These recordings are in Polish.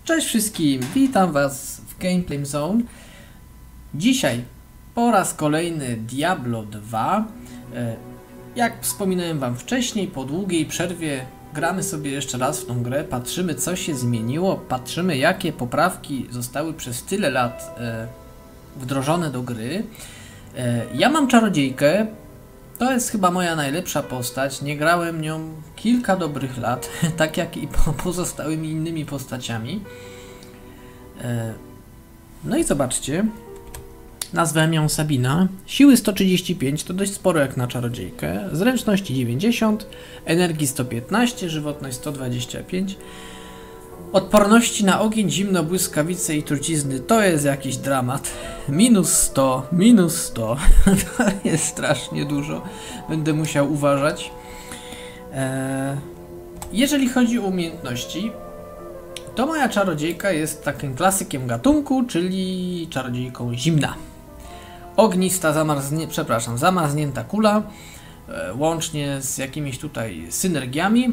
Cześć wszystkim, witam was w Gameplay Zone. Dzisiaj po raz kolejny Diablo 2. Jak wspominałem wam wcześniej, po długiej przerwie gramy sobie jeszcze raz w tą grę, patrzymy co się zmieniło, patrzymy jakie poprawki zostały przez tyle lat wdrożone do gry. Ja mam czarodziejkę, to jest chyba moja najlepsza postać, nie grałem nią kilka dobrych lat, tak jak i pozostałymi innymi postaciami. No i zobaczcie, nazwałem ją Sabina, siły 135, to dość sporo jak na czarodziejkę, zręczności 90, energii 115, żywotność 125, odporności na ogień, zimno, błyskawice i trucizny, to jest jakiś dramat, minus 100, to jest strasznie dużo, będę musiał uważać. Jeżeli chodzi o umiejętności, to moja czarodziejka jest takim klasykiem gatunku, czyli czarodziejką zimna. Ognista, zamarznięta kula, łącznie z jakimiś tutaj synergiami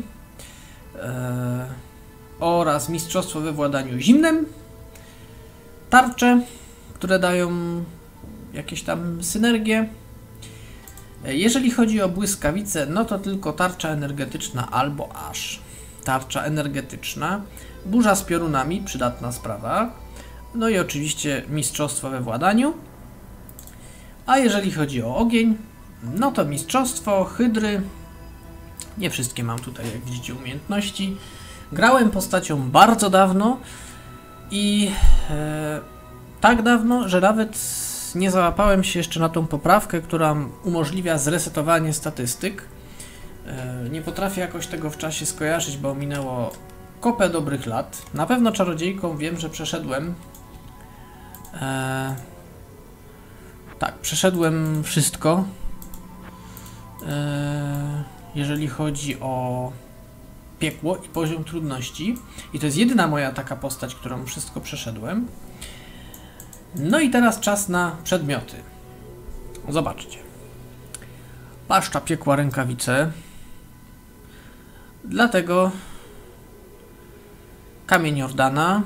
oraz mistrzostwo we władaniu zimnem, tarcze, które dają jakieś tam synergie. Jeżeli chodzi o błyskawice, no to tylko tarcza energetyczna albo aż tarcza energetyczna, burza z piorunami, przydatna sprawa, no i oczywiście mistrzostwo we władaniu. A jeżeli chodzi o ogień, no to mistrzostwo, hydry, nie wszystkie mam tutaj jak widzicie umiejętności. Grałem postacią bardzo dawno i tak dawno, że nawet nie załapałem się jeszcze na tą poprawkę, która umożliwia zresetowanie statystyk. Nie potrafię jakoś tego w czasie skojarzyć, bo minęło kopę dobrych lat. Na pewno czarodziejką wiem, że przeszedłem. Tak, przeszedłem wszystko. Jeżeli chodzi o piekło i poziom trudności. I to jest jedyna moja taka postać, którą wszystko przeszedłem. No i teraz czas na przedmioty. Zobaczcie. Paszcza piekła, rękawice. Dlatego kamień Jordana.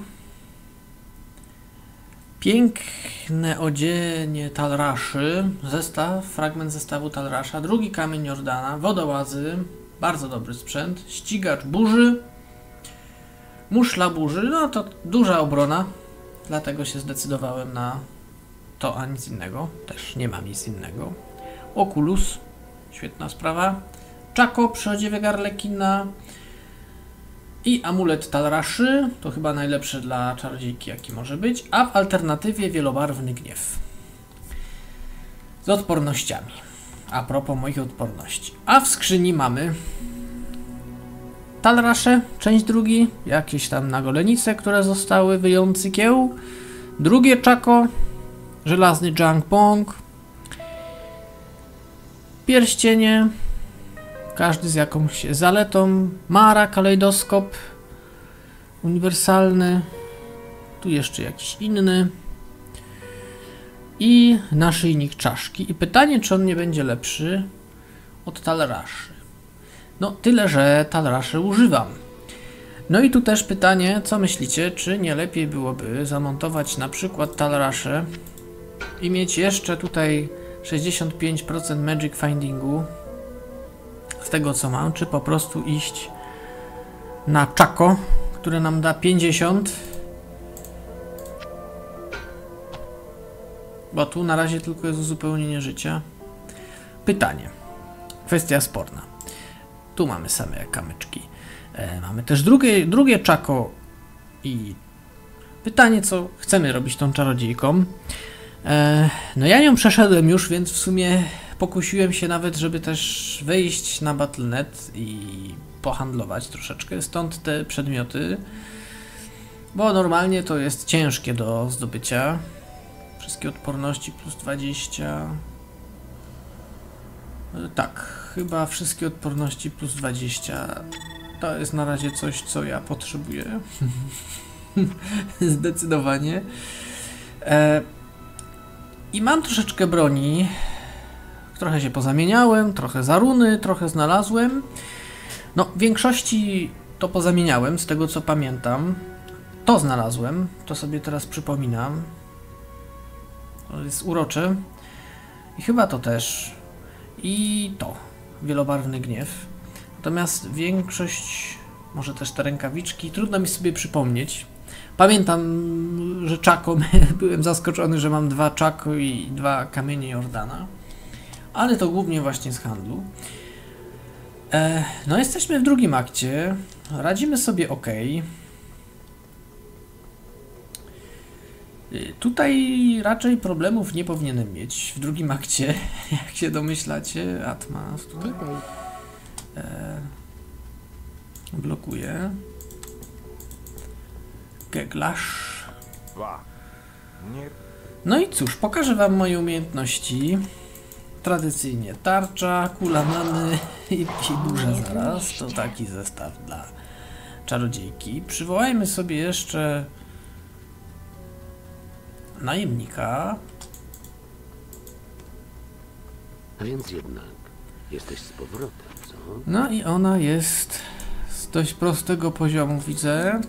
Piękne odzienie Talraszy. Zestaw, fragment zestawu Talrasza. Drugi kamień Jordana. Wodołazy. Bardzo dobry sprzęt. Ścigacz burzy. Muszla burzy. No to duża obrona. Dlatego się zdecydowałem na to, a nic innego. Też nie mam nic innego. Oculus. Świetna sprawa. Czako przy odziewie Garlekina. I amulet Talraszy. To chyba najlepszy dla czarodziejki jaki może być. A w alternatywie wielobarwny gniew. Z odpornościami. A propos moich odporności. A w skrzyni mamy Talrasze, część drugi, jakieś tam nagolenice, które zostały, wyjący kieł, drugie czako, żelazny junk pong, pierścienie, każdy z jakąś zaletą, Mara, kalejdoskop, uniwersalny, tu jeszcze jakiś inny i naszyjnik czaszki. I pytanie, czy on nie będzie lepszy od Talraszy. No tyle, że Talraszy używam. No i tu też pytanie, co myślicie, czy nie lepiej byłoby zamontować na przykład Talraszę i mieć jeszcze tutaj 65% Magic Findingu z tego co mam, czy po prostu iść na czako, które nam da 50, bo tu na razie tylko jest uzupełnienie życia. Pytanie, kwestia sporna. Tu mamy same kamyczki. Mamy też drugie czako i pytanie, co chcemy robić tą czarodziejką. No ja nią przeszedłem już, więc w sumie pokusiłem się nawet, żeby też wejść na Battle.net i pohandlować troszeczkę, stąd te przedmioty, bo normalnie to jest ciężkie do zdobycia. Wszystkie odporności plus 20. Tak, chyba wszystkie odporności plus 20. To jest na razie coś, co ja potrzebuję. Zdecydowanie. I mam troszeczkę broni. Trochę się pozamieniałem, trochę za runy, trochę znalazłem. No, w większości to pozamieniałem, z tego co pamiętam. To znalazłem, to sobie teraz przypominam. To jest urocze. I chyba to też. I to. Wielobarwny gniew. Natomiast większość, może też te rękawiczki, trudno mi sobie przypomnieć. Pamiętam, że czako, byłem zaskoczony, że mam 2 czako i 2 kamienie Jordana. Ale to głównie właśnie z handlu. No jesteśmy w drugim akcie. Radzimy sobie ok. Tutaj raczej problemów nie powinienem mieć w drugim akcie, jak się domyślacie. Atma tutaj blokuje. Geglasz. No i cóż, pokażę wam moje umiejętności. Tradycyjnie tarcza, kula many i burza zaraz. To taki zestaw dla czarodziejki. Przywołajmy sobie jeszcze najemnika. A więc jednak jesteś z powrotem, co? No i ona jest z dość prostego poziomu, widzę.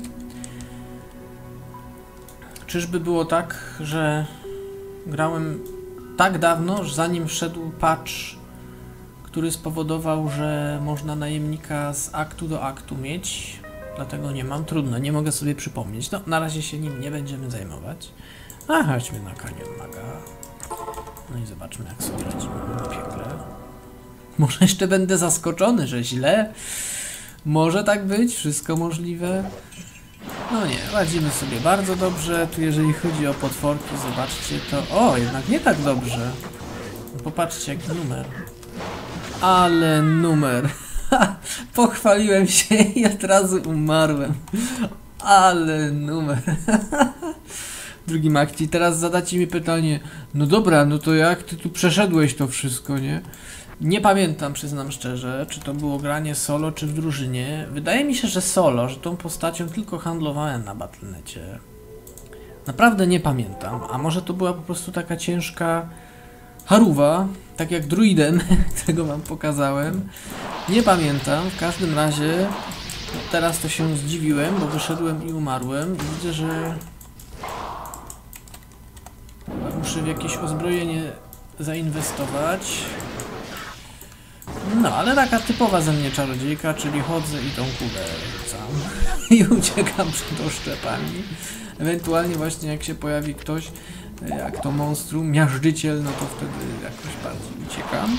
Czyżby było tak, że grałem tak dawno, że zanim wszedł patch, który spowodował, że można najemnika z aktu do aktu mieć. Dlatego nie mam. Trudno, nie mogę sobie przypomnieć. No, na razie się nim nie będziemy zajmować. A chodźmy na Kanion Maga. No i zobaczmy, jak sobie radzimy w piekle. Może jeszcze będę zaskoczony, że źle. Może tak być, wszystko możliwe. No nie, radzimy sobie bardzo dobrze. Tu jeżeli chodzi o potworki, zobaczcie to... O, jednak nie tak dobrze. Popatrzcie, jaki numer. Ale numer. Pochwaliłem się i od razu umarłem. Ale numer. W drugim akcie. Teraz zadacie mi pytanie, no dobra, no to jak ty tu przeszedłeś to wszystko, nie? Nie pamiętam, przyznam szczerze, czy to było granie solo, czy w drużynie. Wydaje mi się, że solo, że tą postacią tylko handlowałem na Battle.necie. Naprawdę nie pamiętam, a może to była po prostu taka ciężka haruwa, tak jak druidem, którego wam pokazałem. Nie pamiętam, w każdym razie teraz to się zdziwiłem, bo wyszedłem i umarłem i widzę, że muszę w jakieś uzbrojenie zainwestować. No, ale taka typowa ze mnie czarodziejka, czyli chodzę i tą kulę rzucam i uciekam przed oszczepami. Ewentualnie właśnie jak się pojawi ktoś, jak to monstrum, miażdżyciel, no to wtedy jakoś bardziej uciekam.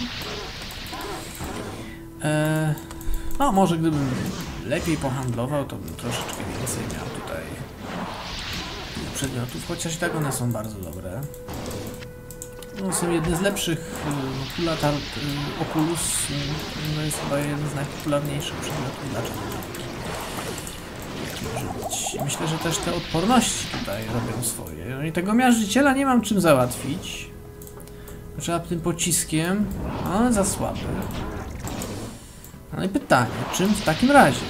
No, może gdybym lepiej pohandlował, to bym troszeczkę więcej miał tutaj przedmiotów, chociaż i tak one są bardzo dobre. No, są jedne z lepszych. Oculus no jest chyba jeden z najpopularniejszych przedmiotów dla czarodziejki. Myślę, że też te odporności tutaj robią swoje. No i tego miażdżyciela nie mam czym załatwić. Trzeba tym pociskiem, ale za słaby. No i pytanie, czym w takim razie?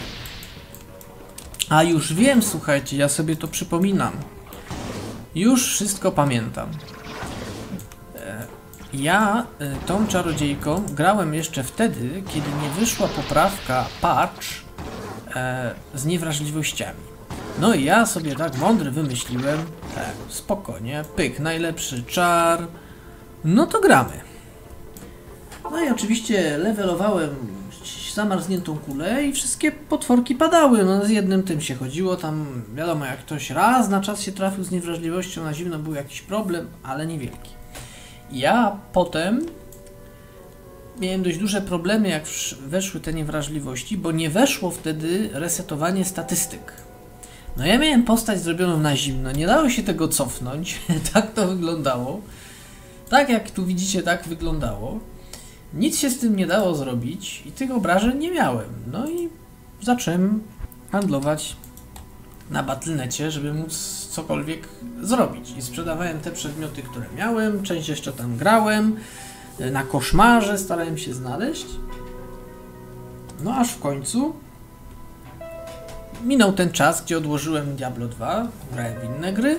A już wiem, słuchajcie, ja sobie to przypominam. Już wszystko pamiętam. Ja tą czarodziejką grałem jeszcze wtedy, kiedy nie wyszła poprawka patch z niewrażliwościami. No i ja sobie tak mądry wymyśliłem, spokojnie, pyk, najlepszy czar, no to gramy. No i oczywiście levelowałem zamarzniętą kulę i wszystkie potworki padały, no z jednym tym się chodziło, tam wiadomo, jak ktoś raz na czas się trafił z niewrażliwością, na zimno był jakiś problem, ale niewielki. Ja potem miałem dość duże problemy, jak weszły te niewrażliwości, bo nie weszło wtedy resetowanie statystyk. No ja miałem postać zrobioną na zimno, nie dało się tego cofnąć, tak to wyglądało. Tak jak tu widzicie, tak wyglądało. Nic się z tym nie dało zrobić i tych obrażeń nie miałem. No i zacząłem handlować na Battle.necie, żeby móc cokolwiek zrobić. I sprzedawałem te przedmioty, które miałem, część jeszcze tam grałem, na koszmarze starałem się znaleźć. No aż w końcu minął ten czas, gdzie odłożyłem Diablo 2, grałem w inne gry.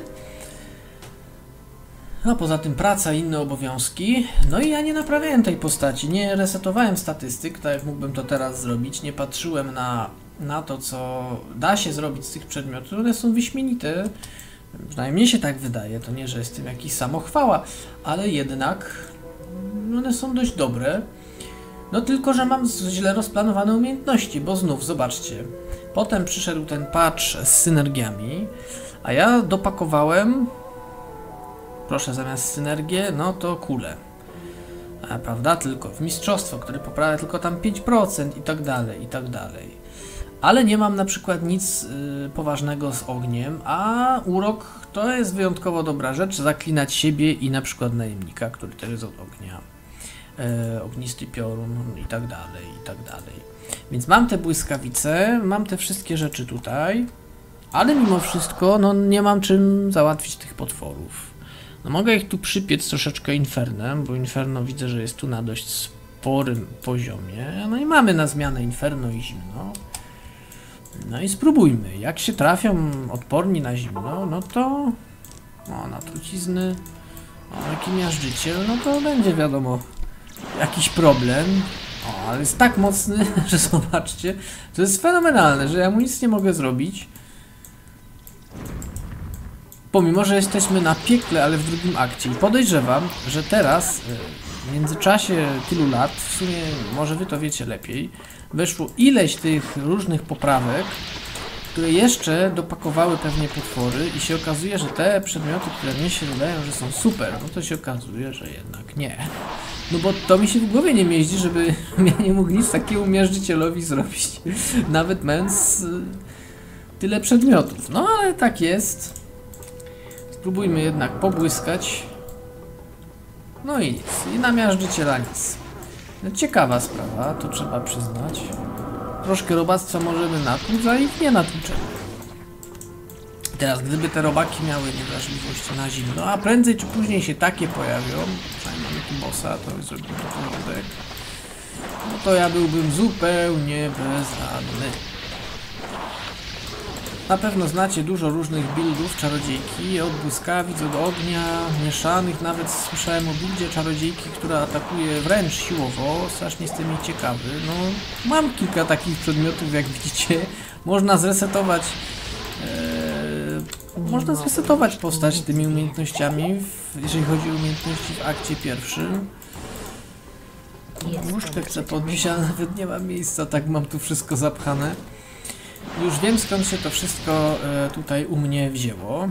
No poza tym praca i inne obowiązki. No i ja nie naprawiałem tej postaci, nie resetowałem statystyk, tak jak mógłbym to teraz zrobić. Nie patrzyłem na na to, co da się zrobić z tych przedmiotów, one są wyśmienite. Przynajmniej mnie się tak wydaje, to nie, że jestem jakiś samochwała, ale jednak one są dość dobre. No tylko, że mam źle rozplanowane umiejętności, bo znów, zobaczcie, potem przyszedł ten patch z synergiami, a ja dopakowałem, proszę, zamiast synergię, no to kulę. Prawda? Tylko w mistrzostwo, które poprawia tylko tam 5% i tak dalej, i tak dalej. Ale nie mam na przykład nic poważnego z ogniem, a urok to jest wyjątkowo dobra rzecz, zaklinać siebie i na przykład najemnika, który też jest od ognia. Ognisty piorun i tak dalej, i tak dalej. Więc mam te błyskawice, mam te wszystkie rzeczy tutaj, ale mimo wszystko no, nie mam czym załatwić tych potworów. No, mogę ich tu przypiec troszeczkę infernem, bo inferno widzę, że jest tu na dość sporym poziomie. No i mamy na zmianę inferno i zimno. No i spróbujmy. Jak się trafią odporni na zimno, no to... O, na trucizny. O, jaki miażdżyciel, no to będzie wiadomo jakiś problem. O, ale jest tak mocny, że zobaczcie, to jest fenomenalne, że ja mu nic nie mogę zrobić. Pomimo, że jesteśmy na piekle, ale w drugim akcie. I podejrzewam, że teraz, w międzyczasie tylu lat, w sumie może wy to wiecie lepiej, weszło ileś tych różnych poprawek, które jeszcze dopakowały pewnie potwory i się okazuje, że te przedmioty, które mnie się wydają, że są super, no to się okazuje, że jednak nie. No bo to mi się w głowie nie mieści, żeby ja nie mógł nic takiemu miażdżycielowi zrobić, nawet mając tyle przedmiotów. No ale tak jest. Spróbujmy jednak pobłyskać. No i nic. I na miażdżyciela nic. No, ciekawa sprawa, to trzeba przyznać. Troszkę robactwa możemy natłuc, a ich nie natłuczemy. Teraz, gdyby te robaki miały niewrażliwość na zimno, a prędzej czy później się takie pojawią, przynajmniej mamy tu bossa, to zrobimy to porządek, no to ja byłbym zupełnie bezradny. Na pewno znacie dużo różnych buildów czarodziejki, od błyskawic, od ognia, mieszanych, nawet słyszałem o buildzie czarodziejki, która atakuje wręcz siłowo, strasznie jestem jej ciekawy. No, mam kilka takich przedmiotów, jak widzicie, można zresetować postać tymi umiejętnościami, jeżeli chodzi o umiejętności w akcie pierwszym. Nóżkę chcę podnieść, ale nawet nie mam miejsca, tak mam tu wszystko zapchane. Już wiem, skąd się to wszystko tutaj u mnie wzięło.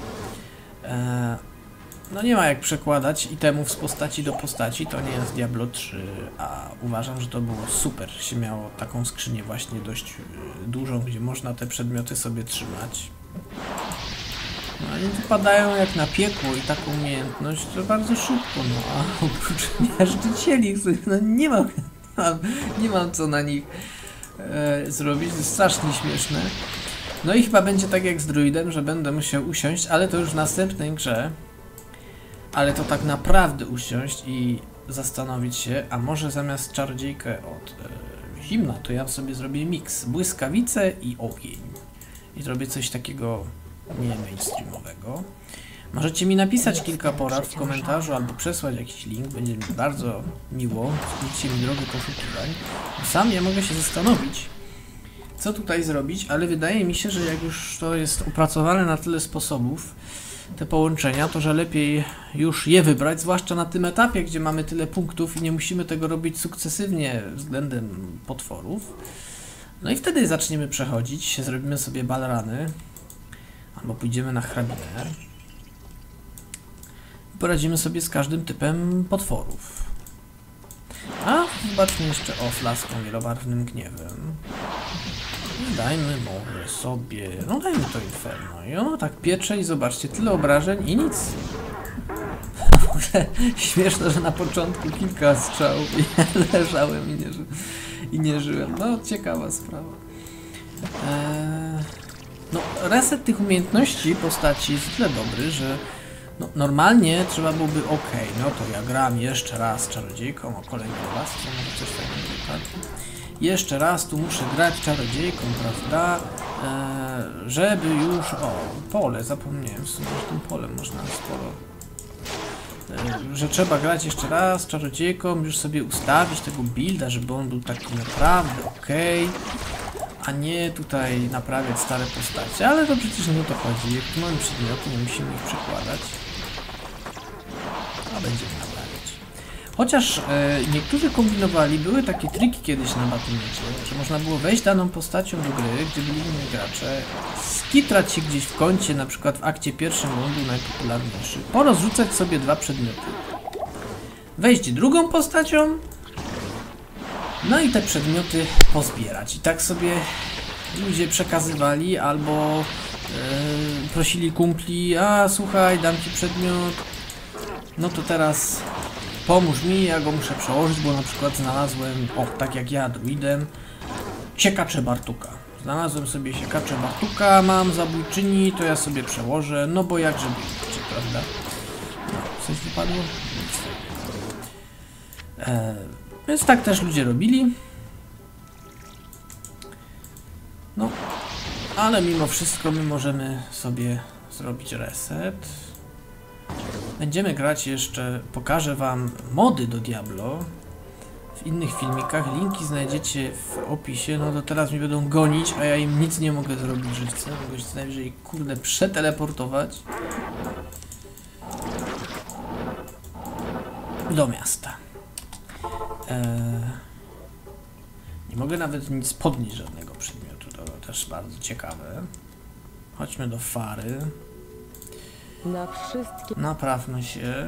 No nie ma jak przekładać itemów z postaci do postaci, to nie jest Diablo 3, a uważam, że to było super, się miało taką skrzynię właśnie dość dużą, gdzie można te przedmioty sobie trzymać. No i wypadają jak na piekło i taką umiejętność to bardzo szybko, no a oprócz miażdżycieli, no nie mam co na nich zrobić, to jest strasznie śmieszne. No i chyba będzie tak jak z druidem, że będę musiał usiąść, ale to już w następnej grze. Ale to tak naprawdę usiąść i zastanowić się, a może zamiast czarodziejkę od zimna, to ja sobie zrobię miks błyskawice i ogień. I zrobię coś takiego nie mainstreamowego. Możecie mi napisać kilka porad w komentarzu albo przesłać jakiś link, będzie mi bardzo miło, skróćcie mi drogę poszukiwań. Sam ja mogę się zastanowić, co tutaj zrobić, ale wydaje mi się, że jak już to jest opracowane na tyle sposobów, te połączenia, to że lepiej już je wybrać, zwłaszcza na tym etapie, gdzie mamy tyle punktów i nie musimy tego robić sukcesywnie względem potworów. No i wtedy zaczniemy przechodzić, zrobimy sobie balrany, albo pójdziemy na hrabinę. Poradzimy sobie z każdym typem potworów. A zobaczmy jeszcze o flaską wielobarwnym gniewem. I dajmy może sobie... No dajmy to inferno. I ono tak piecze i zobaczcie, tyle obrażeń i nic. W ogóle śmieszne, że na początku kilka strzałów i leżałem i nie żyłem. No ciekawa sprawa. No reset tych umiejętności postaci jest tyle dobry, że no, normalnie trzeba byłoby no to ja gram jeszcze raz czarodziejką, o kolejny raz, to może coś fajnego wypadło. Jeszcze raz tu muszę grać czarodziejką, prawda, żeby już, pole, zapomniałem, w sumie, że tym polem można sporo, że trzeba grać jeszcze raz czarodziejką, już sobie ustawić tego builda, żeby on był taki naprawdę a nie tutaj naprawiać stare postacie, ale to przecież nie o to chodzi. Jak tu mamy przedmioty, nie musimy ich przekładać. A będziemy naprawiać. Chociaż niektórzy kombinowali, były takie triki kiedyś na Battle.necie, że można było wejść daną postacią do gry, gdzie byli inni gracze, skitrać się gdzieś w kącie, na przykład w akcie pierwszym, bo on był najpopularniejszy, porozrzucać sobie 2 przedmioty. Wejść drugą postacią, no i te przedmioty pozbierać. I tak sobie ludzie przekazywali, albo prosili kumpli, a słuchaj, dam ci przedmiot, no to teraz pomóż mi, ja go muszę przełożyć, bo na przykład znalazłem, o, tak jak ja, druidem, siekacze Bartuka. Znalazłem sobie siekacze Bartuka, mam zabójczyni, to ja sobie przełożę, no bo jakże byście, prawda? No, coś wypadło? Więc tak też ludzie robili. No, ale mimo wszystko my możemy sobie zrobić reset. Będziemy grać jeszcze, pokażę wam mody do Diablo w innych filmikach, linki znajdziecie w opisie. No to teraz mi będą gonić, a ja im nic nie mogę zrobić, że chcę. Mogę się co najwyżej, kurde, przeteleportować do miasta. Nie mogę nawet nic podnieść, żadnego przedmiotu, to też bardzo ciekawe. Chodźmy do Fary. Na wszystkie... Naprawmy się.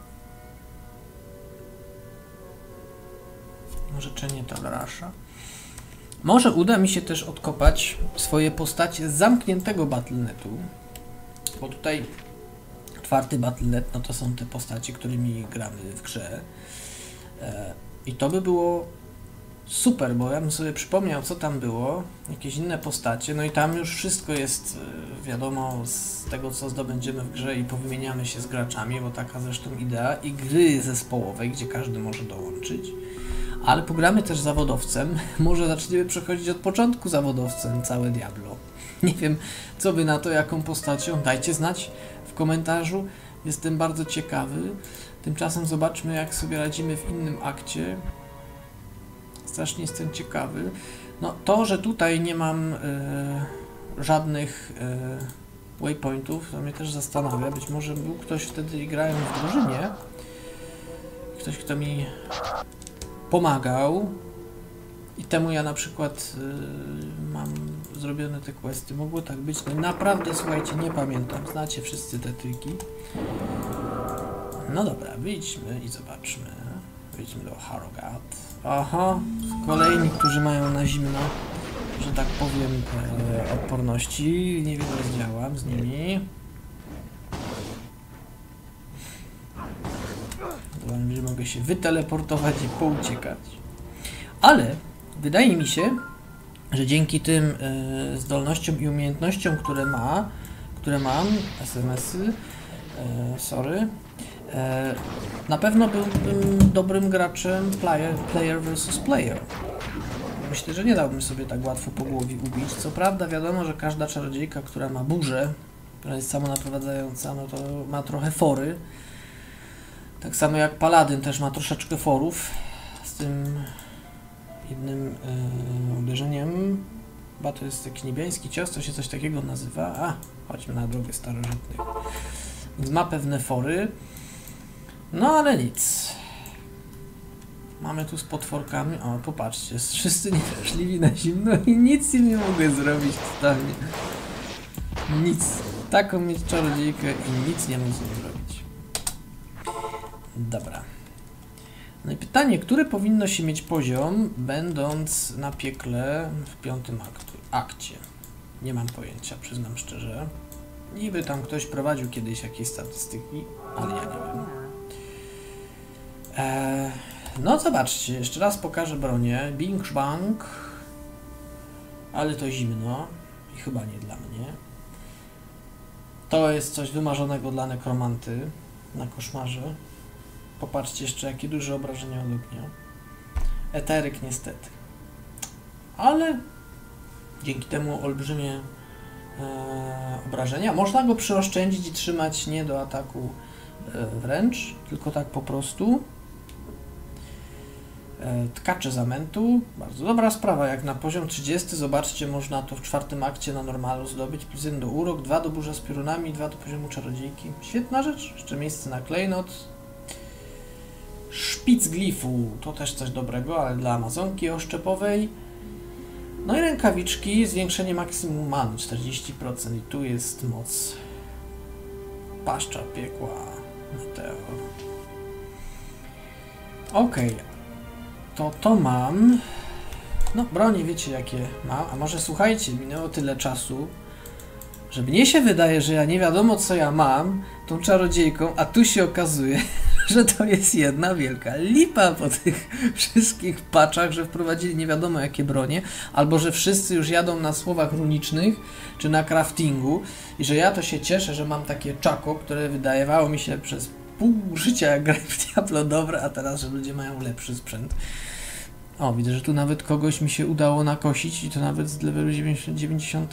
Życzenie Talarasza. Może uda mi się też odkopać swoje postacie z zamkniętego Battle.netu. Bo tutaj 4. Battle.net, no to są te postacie, którymi gramy w grze. I to by było super, bo ja bym sobie przypomniał, co tam było, jakieś inne postacie, no i tam już wszystko jest wiadomo z tego, co zdobędziemy w grze i powymieniamy się z graczami, bo taka zresztą idea i gry zespołowej, gdzie każdy może dołączyć, ale pogramy też zawodowcem, może zaczniemy przechodzić od początku zawodowcem całe Diablo. Nie wiem, co wy na to, jaką postacią, dajcie znać w komentarzu, jestem bardzo ciekawy. Tymczasem zobaczmy, jak sobie radzimy w innym akcie. Strasznie jestem ciekawy. No to, że tutaj nie mam żadnych waypointów, to mnie też zastanawia. Być może był ktoś wtedy grając w drużynie. Ktoś, kto mi pomagał. I temu ja na przykład mam zrobione te questy. Mogło tak być. No naprawdę, słuchajcie, nie pamiętam. Znacie wszyscy te triki. No dobra, wyjdźmy i zobaczmy. Wyjdźmy do Harrogate. Aha, kolejni, którzy mają na zimno, że tak powiem, odporności. Niewiele zdziałam z nimi. Zobaczmy, że mogę się wyteleportować i pouciekać. Ale wydaje mi się, że dzięki tym zdolnościom i umiejętnościom, które mam, SMS-y, sorry, na pewno byłbym dobrym graczem player versus player. Myślę, że nie dałbym sobie tak łatwo po głowie ubić. Co prawda wiadomo, że każda czarodziejka, która ma burzę, która jest samonaprowadzająca, no to ma trochę fory. Tak samo jak paladyn też ma troszeczkę forów. Z tym jednym uderzeniem. Chyba to jest taki niebiański cios, to się coś takiego nazywa. A, chodźmy na drogę starożytnych. Więc ma pewne fory. No ale nic. Mamy tu z potworkami. O, popatrzcie, wszyscy niewrażliwi na zimno i nic im nie mogę zrobić totalnie. Nic. Taką mieć czarodziejkę i nic nie mogę zrobić. Dobra. No i pytanie, który powinno się mieć poziom, będąc na piekle w 5. akcie? Nie mam pojęcia, przyznam szczerze. Niby tam ktoś prowadził kiedyś jakieś statystyki, ale ja nie wiem. No zobaczcie, jeszcze raz pokażę bronię. Bing Bang. Ale to zimno i chyba nie dla mnie. To jest coś wymarzonego dla nekromanty na koszmarze. Popatrzcie jeszcze, jakie duże obrażenia od ognia. Eteryk niestety. Ale dzięki temu olbrzymie obrażenia. Można go przyoszczędzić i trzymać nie do ataku wręcz, tylko tak po prostu. Tkacze zamętu, bardzo dobra sprawa, jak na poziom 30, zobaczcie, można to w 4 akcie na normalu zdobyć, plus 1 do urok, 2 do burza z piorunami, 2 do poziomu czarodziejki. Świetna rzecz, jeszcze miejsce na klejnot. Szpic glifu, to też coś dobrego, ale dla amazonki oszczepowej. No i rękawiczki, zwiększenie maksimum many, 40% i tu jest moc. Paszcza piekła, meteor. Okej. To mam. No, bronie wiecie jakie mam, a może słuchajcie, minęło tyle czasu, że mnie się wydaje, że ja nie wiadomo co ja mam tą czarodziejką, a tu się okazuje, że to jest jedna wielka lipa po tych wszystkich patchach, że wprowadzili nie wiadomo jakie bronie, albo że wszyscy już jadą na słowach runicznych, czy na craftingu i że ja to się cieszę, że mam takie czako, które wydawało mi się przez pół życia jak grałem w Diablo dobre, a teraz, że ludzie mają lepszy sprzęt. O, widzę, że tu nawet kogoś mi się udało nakosić i to nawet z levelu 90.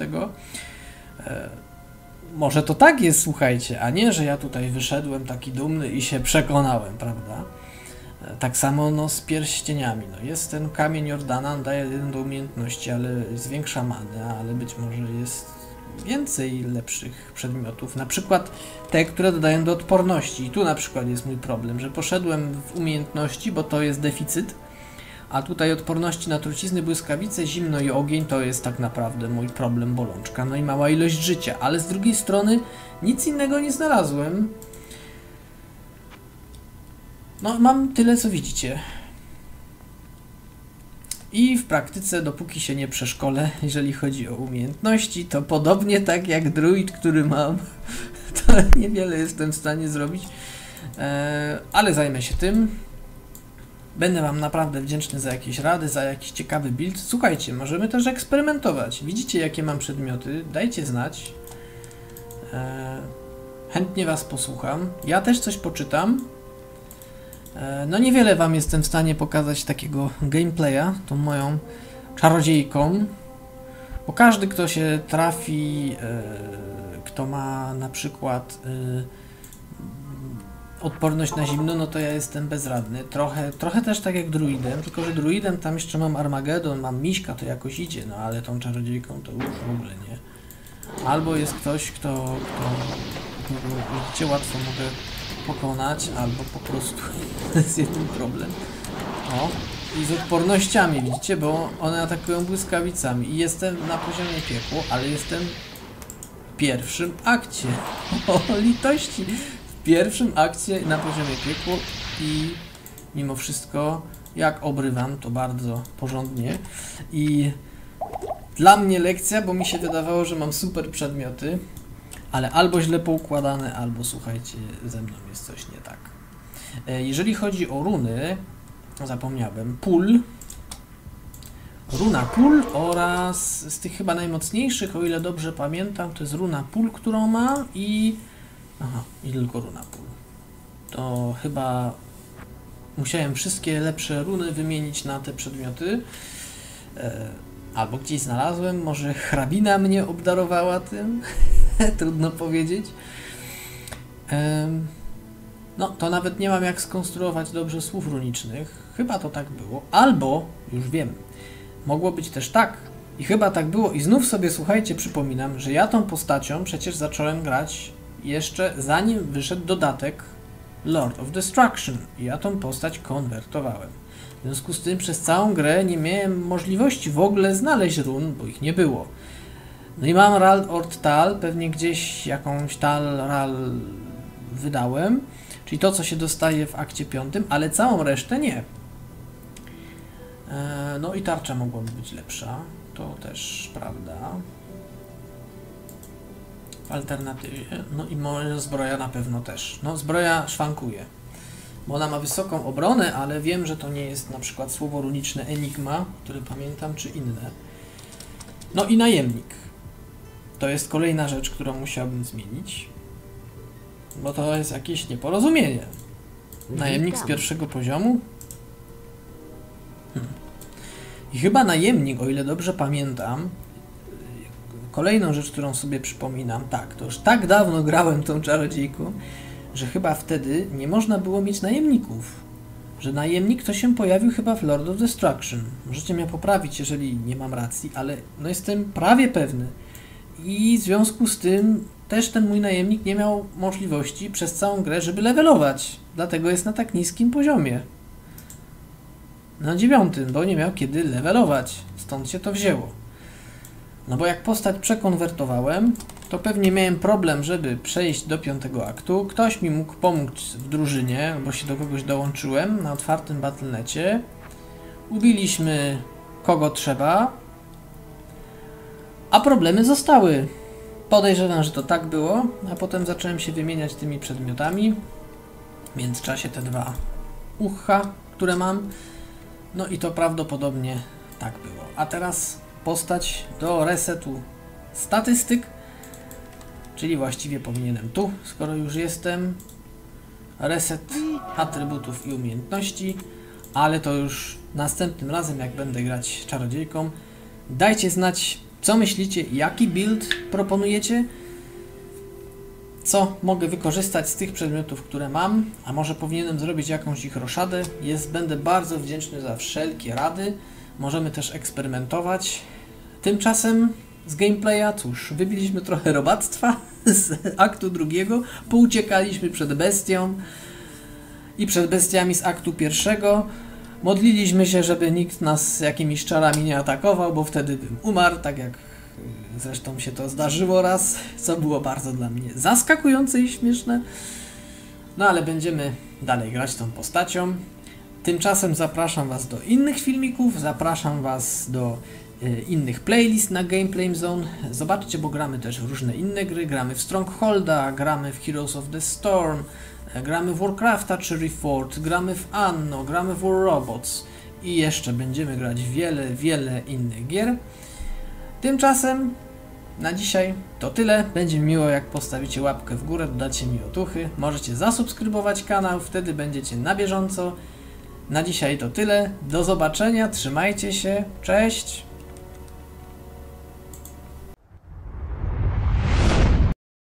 Może to tak jest, słuchajcie, a nie, że ja tutaj wyszedłem taki dumny i się przekonałem, prawda? Tak samo no z pierścieniami. No, jest ten kamień Jordana, on daje 1 do umiejętności, ale zwiększa manę, ale być może jest więcej lepszych przedmiotów. Na przykład te, które dodają do odporności. I tu na przykład jest mój problem, że poszedłem w umiejętności, bo to jest deficyt, a tutaj odporności na trucizny, błyskawice, zimno i ogień to jest tak naprawdę mój problem, bolączka. No i mała ilość życia, ale z drugiej strony nic innego nie znalazłem. No mam tyle co widzicie. I w praktyce, dopóki się nie przeszkolę, jeżeli chodzi o umiejętności, to podobnie tak jak druid, który mam, to niewiele jestem w stanie zrobić, ale zajmę się tym. Będę wam naprawdę wdzięczny za jakieś rady, za jakiś ciekawy build. Słuchajcie, możemy też eksperymentować. Widzicie, jakie mam przedmioty? Dajcie znać. Chętnie was posłucham. Ja też coś poczytam. No niewiele wam jestem w stanie pokazać takiego gameplaya, tą moją czarodziejką. Bo każdy, kto się trafi, kto ma na przykład odporność na zimno, no to ja jestem bezradny. Trochę też tak jak druidem, tylko że druidem tam jeszcze mam Armagedon, mam Miśka, to jakoś idzie, no ale tą czarodziejką to już w ogóle nie. Albo jest ktoś, kto widzicie, łatwo mogę pokonać, albo po prostu jest jeden problem. O, i z odpornościami, widzicie, bo one atakują błyskawicami i jestem na poziomie piekło, ale jestem w pierwszym akcie. O, litości! W pierwszym akcie na poziomie piekło i mimo wszystko, jak obrywam, to bardzo porządnie i dla mnie lekcja, bo mi się wydawało, że mam super przedmioty, ale albo źle poukładane, albo słuchajcie, ze mną jest coś nie tak. Jeżeli chodzi o runy, zapomniałem, pól, runa pól oraz z tych chyba najmocniejszych, o ile dobrze pamiętam, to jest runa pól, którą ma i... Aha, i tylko runa pól. To chyba musiałem wszystkie lepsze runy wymienić na te przedmioty. Albo gdzieś znalazłem, może hrabina mnie obdarowała tym, trudno powiedzieć. No, to nawet nie mam jak skonstruować dobrze słów runicznych, chyba to tak było, albo, już wiem, mogło być też tak, i chyba tak było, i znów sobie, słuchajcie, przypominam, że ja tą postacią przecież zacząłem grać jeszcze zanim wyszedł dodatek Lord of Destruction, i ja tą postać konwertowałem. W związku z tym przez całą grę nie miałem możliwości w ogóle znaleźć run, bo ich nie było. No i mam Ral Ort Tal, pewnie gdzieś jakąś Tal Ral wydałem, czyli to, co się dostaje w akcie 5, ale całą resztę nie. No i tarcza mogłaby być lepsza, to też prawda. W alternatywie, no i moja zbroja na pewno też. No zbroja szwankuje. Bo ona ma wysoką obronę, ale wiem, że to nie jest na przykład słowo runiczne Enigma, które pamiętam, czy inne. No i najemnik. To jest kolejna rzecz, którą musiałbym zmienić. Bo to jest jakieś nieporozumienie. Najemnik z pierwszego poziomu? I chyba najemnik, o ile dobrze pamiętam, kolejną rzecz, którą sobie przypominam, tak, to już tak dawno grałem tą czarodziejką, że chyba wtedy nie można było mieć najemników. że najemnik to się pojawił chyba w Lord of Destruction. Możecie mnie poprawić, jeżeli nie mam racji, ale no jestem prawie pewny. I w związku z tym też ten mój najemnik nie miał możliwości przez całą grę, żeby levelować. Dlatego jest na tak niskim poziomie. Na 9, bo nie miał kiedy levelować. Stąd się to wzięło. No bo jak postać przekonwertowałem, to pewnie miałem problem, żeby przejść do 5 aktu. Ktoś mi mógł pomóc w drużynie, bo się do kogoś dołączyłem na otwartym Battle.necie. Ubiliśmy kogo trzeba, a problemy zostały. Podejrzewam, że to tak było, a potem zacząłem się wymieniać tymi przedmiotami. W międzyczasie te 2 ucha, które mam. No i to prawdopodobnie tak było. A teraz postać do resetu statystyk, czyli właściwie powinienem tu, skoro już jestem. Reset atrybutów i umiejętności, ale to już następnym razem, jak będę grać czarodziejką. Dajcie znać, co myślicie, jaki build proponujecie, co mogę wykorzystać z tych przedmiotów, które mam, a może powinienem zrobić jakąś ich roszadę. Będę bardzo wdzięczny za wszelkie rady. Możemy też eksperymentować. Tymczasem z gameplaya, cóż, wybiliśmy trochę robactwa z aktu 2, pouciekaliśmy przed bestią i przed bestiami z aktu 1. Modliliśmy się, żeby nikt nas jakimiś czarami nie atakował, bo wtedy bym umarł, tak jak zresztą się to zdarzyło raz, co było bardzo dla mnie zaskakujące i śmieszne. No ale będziemy dalej grać tą postacią. Tymczasem zapraszam Was do innych filmików, zapraszam Was do innych playlist na Gameplay Zone. Zobaczcie, bo gramy też w różne inne gry. Gramy w Strongholda, gramy w Heroes of the Storm, gramy w Warcrafta czy Reforged, gramy w Anno, gramy w War Robots i jeszcze będziemy grać wiele innych gier. Tymczasem na dzisiaj to tyle. Będzie miło, jak postawicie łapkę w górę, dodacie mi otuchy. Możecie zasubskrybować kanał, wtedy będziecie na bieżąco. Na dzisiaj to tyle. Do zobaczenia, trzymajcie się, cześć!